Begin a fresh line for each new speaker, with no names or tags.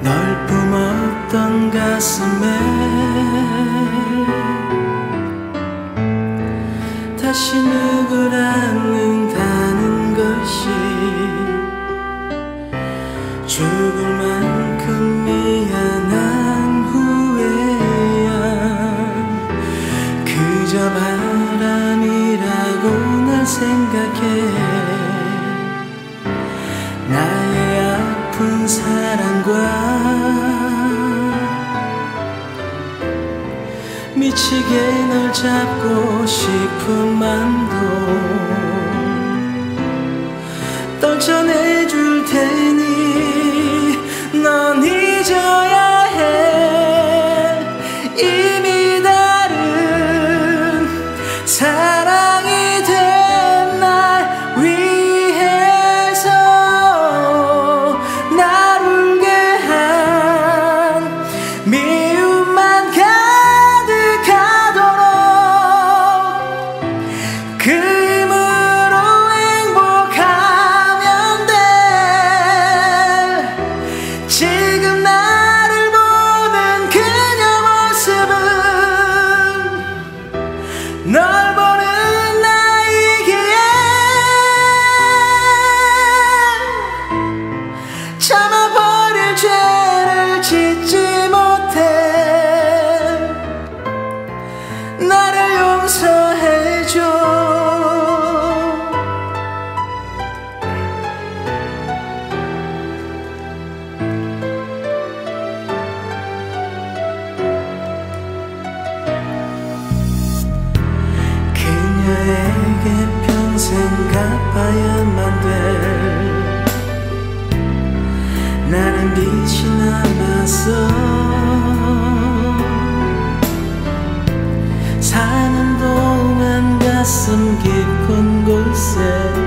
널 뿜었던 가슴에 다시 누굴 안는다는 것이 죽을 만큼 미안한 후회야. 그저 바람이라고 난 생각해. 나의 아픈 사랑과 미치게 널 잡고 싶은 맘도 떨쳐내줄 테니 넌 잊어야 해. 이미 다른 사랑이 된 날 위해서 날 울게 한 미움만 가득하도록 그 힘으로 행복하면 돼. 지금 나를 보는 그녀 모습은 널 보는 나이기에 참아버릴 죄를 짓지 못해. 나를 용서해줘. 그녀에게 평생 갚아야만 돼. 나는 빛이 남았어. 사는 동안 가슴 깊은 곳에